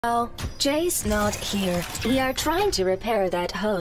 Oh, Jay's not here. We are trying to repair that hose.